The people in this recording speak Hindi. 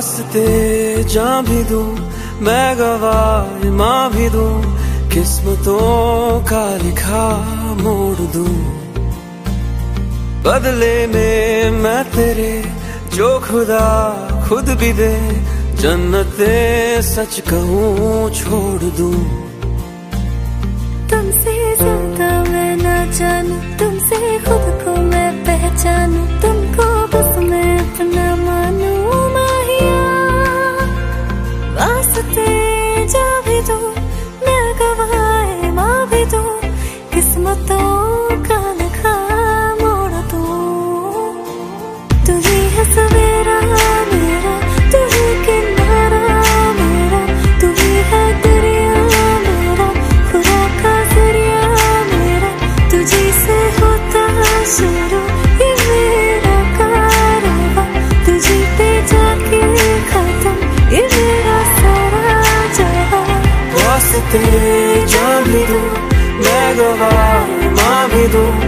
वास्ते जान भी दूं, मैं गवाह माँ भी दूं, किस्मतों का लिखा मोड़ दूं। बदले में मैं तेरे जो खुदा खुद भी दे, जन्नते सच कहूँ छोड़ दूं। तुमसे ज्यादा मैं ना जानूं, तुमसे खुद को मैं पहचानूं, तुमको बस मैं अपना मानूं माहिया। वास्ते जा भी दूं, मैं गवाह माँ भी दूं, किस्मतों का लिखा मोड़ दूं। तू ही है सवेरा मेरा, तू ही किनारा मेरा, तू ही है दरिया मेरा, खुदा का जरिया मेरा। तुझी से होता शुरू ये मेरा कारवां, तुझी पे जाके खत्म ये मेरा सारा जहां। वास्ते जान भी दूं, मैं गवाह माँ भी दूं,